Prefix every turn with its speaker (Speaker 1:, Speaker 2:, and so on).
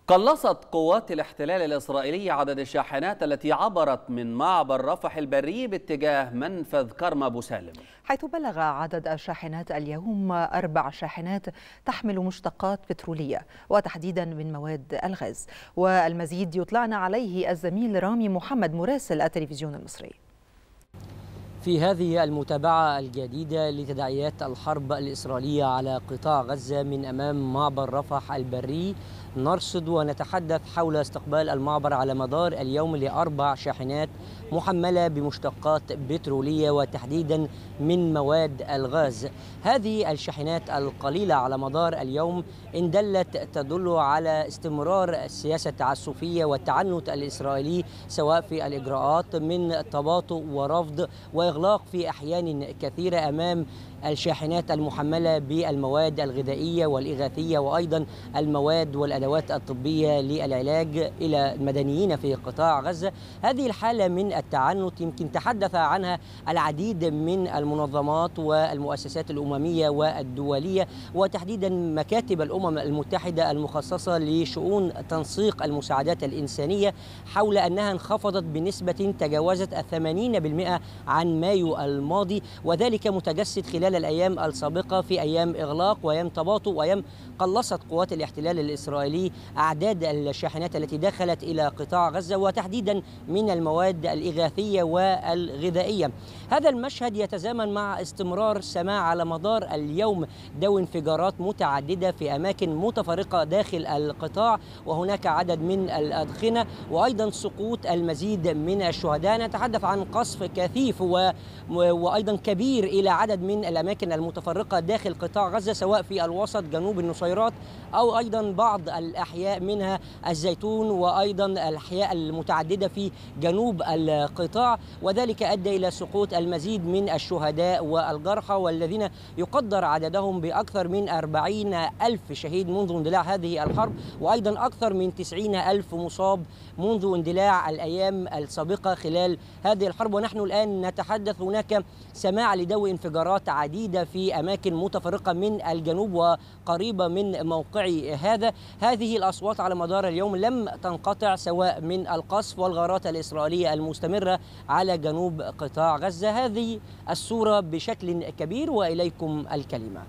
Speaker 1: قلصت قوات الاحتلال الإسرائيلي عدد الشاحنات التي عبرت من معبر رفح البري باتجاه منفذ كرم أبو سالم،
Speaker 2: حيث بلغ عدد الشاحنات اليوم 4 شاحنات تحمل مشتقات بترولية وتحديدا من مواد الغاز. والمزيد يطلعنا عليه الزميل رامي محمد مراسل التلفزيون المصري.
Speaker 3: في هذه المتابعة الجديدة لتداعيات الحرب الإسرائيلية على قطاع غزة من أمام معبر رفح البري، نرصد ونتحدث حول استقبال المعبر على مدار اليوم ل4 شاحنات محملة بمشتقات بترولية وتحديدا من مواد الغاز. هذه الشاحنات القليلة على مدار اليوم إن دلت تدل على استمرار السياسة التعسفية والتعنت الإسرائيلي، سواء في الإجراءات من تباطؤ ورفض وإغلاق في أحيان كثيرة أمام الشاحنات المحملة بالمواد الغذائية والإغاثية وأيضا المواد والأدوات الطبية للعلاج إلى المدنيين في قطاع غزة. هذه الحالة من التعنت يمكن تحدث عنها العديد من المنظمات والمؤسسات الأممية والدولية، وتحديدا مكاتب الأمم المتحدة المخصصة لشؤون تنسيق المساعدات الإنسانية، حول أنها انخفضت بنسبة تجاوزت 80% عن مايو الماضي، وذلك متجسد خلال الأيام السابقة في أيام إغلاق وأيام تباطؤ وأيام قلصت قوات الاحتلال الإسرائيلي أعداد الشاحنات التي دخلت إلى قطاع غزة وتحديدا من المواد الإغاثية والغذائية. هذا المشهد يتزامن مع استمرار سماع على مدار اليوم انفجارات متعددة في أماكن متفرقة داخل القطاع، وهناك عدد من الأدخنة وأيضا سقوط المزيد من الشهداء. نتحدث عن قصف كثيف وأيضا كبير إلى عدد من الأماكن المتفرقة داخل قطاع غزة، سواء في الوسط جنوب النصيرات أو أيضا بعض الأحياء منها الزيتون وأيضا الأحياء المتعددة في جنوب القطاع، وذلك أدى إلى سقوط المزيد من الشهداء والجرحى، والذين يقدر عددهم بأكثر من 40,000 شهيد منذ اندلاع هذه الحرب، وأيضا أكثر من 90,000 مصاب منذ اندلاع الأيام السابقة خلال هذه الحرب. ونحن الآن نتحدث هناك سماع لدوي انفجارات عديدة في أماكن متفرقة من الجنوب وقريبة من موقعي هذا. هذه الأصوات على مدار اليوم لم تنقطع، سواء من القصف والغارات الإسرائيلية المستمرة على جنوب قطاع غزة. هذه الصورة بشكل كبير، وإليكم الكلمة.